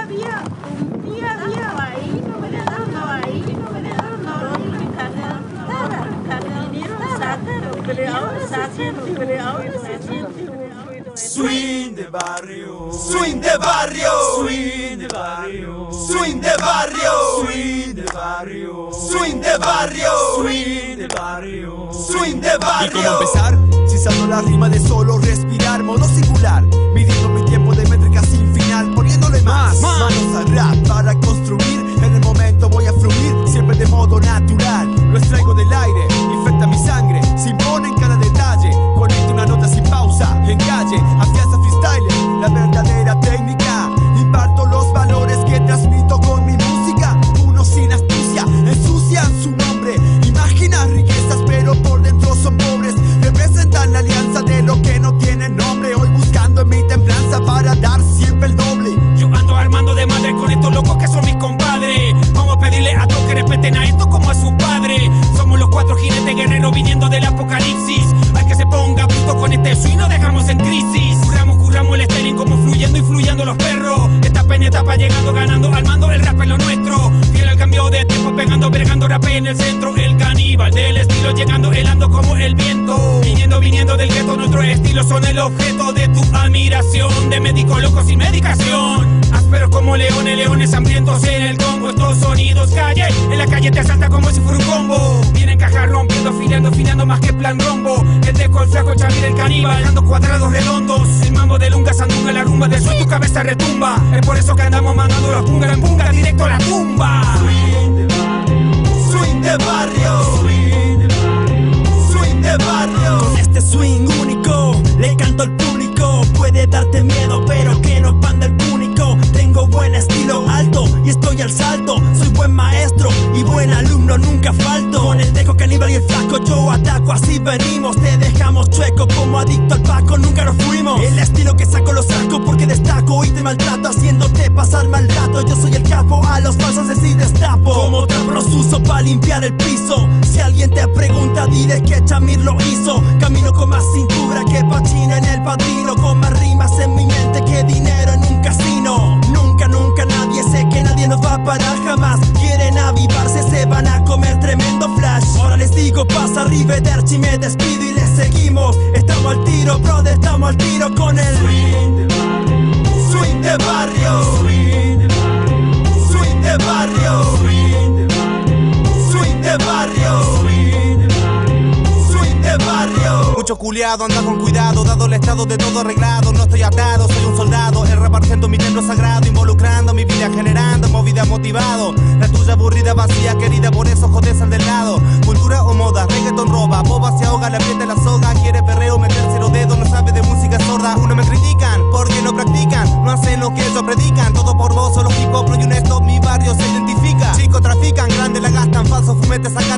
Swing de barrio, swing de barrio, swing de barrio, swing de barrio, swing de barrio, swing de barrio, swing de barrio, swing de barrio. ¿Y cómo empezar? Cizando la rima de solo respirar, modo singular, midiendo mi tiempo de métrica sin final, poniéndole más manos al rap para construir. En el momento voy a fluir, siempre de modo natural. Lo extraigo del aire, infecta mi sangre, se impone en cada detalle. Conecto una nota sin pausa, en calle, afianza freestyle, la verdadera técnica. Imparto los valores que transmito con mi música. Unos sin astucia ensucian su nombre. Imaginan riquezas pero por dentro son pobres. Representan la alianza de lo que no tiene nombre. Hoy buscando en mi templanza para dar siempre el doble. Yo ando armando de madre con estos locos que son mis compadres. Vamos a pedirle a todos que respeten a esto como a su padre. Somos los 4 jinetes guerreros viniendo del apocalipsis. Hay que se ponga puto con este swing, no dejamos en crisis. Curramos el styling como fluyendo y fluyendo los perros. Etapa en etapa llegando, ganando, armando el rap en lo nuestro. Fiel al cambio de tiempo, pegando, bregando, rap en el centro. El caníbal del estilo llegando, helando como el viento. Viniendo del gueto, nuestros estilos son el objeto de tu admiración. De médicos locos sin medicación. Ásperos como leones hambrientos en el Congo. Estos sonidos calle, en la calle te asalta como si fuera un combo. Vienen cajas rompiendo, afilando más que plan rombo. El deco, el flaco, Chavir, el caníbal, dando cuadrados redondos. El mambo de lunga, sandunga, la rumba de tu cabeza retumba. Es por eso que andamos mandando la punga, en bunga, directo a la tumba. Swing de barrio, swing de barrio. Con este swing único, le canto al público. Puede darte miedo, pero que no panda el púnico. Tengo buen estilo alto y estoy al salto. Soy buen maestro y buen alumno, nunca falto. Con el dejo caníbal y el flaco yo ataco, así venimos. Te dejamos chueco como adicto al paco, nunca nos fuimos. El estilo que saco lo saco porque destaco y te maltrato, haciéndote pasar mal rato. Yo soy el capo, a los falsos así destapo. Como trapos uso pa' limpiar el piso. Si alguien te pregunta, dile que Chamir lo hizo. Camino con más cintura que Pachino en El Padrino. Con más rimas en mi mente que dinero en un casino. Nunca nadie, sé que nadie nos va a parar jamás. Quieren avivarse, se van a comer tremendo flash. Ahora les digo, pasa arrivederci, me despido y les seguimos. Estamos al tiro, brother, estamos al tiro con el swing de barrio, swing de barrio, swing de barrio, swing de barrio. Mucho culiado, anda con cuidado, dado el estado de todo arreglado. No estoy atado, soy un soldado. El rap argento mi templo sagrado, involucrando mi vida, generando movida motivado. La tuya aburrida, vacía, querida, por eso jodes al del lado. Cultura o moda, reggaeton roba, boba se ahoga, la piel de la soga. Quiere perreo, meterse los dedos, no sabe de música sorda. Uno me critican, porque no practican, no hacen lo que ellos predican. Todo por vos, solo hip hop y un stop, mi barrio se identifica. Chicos trafican, grande la gastan, falsos fumetes sacan.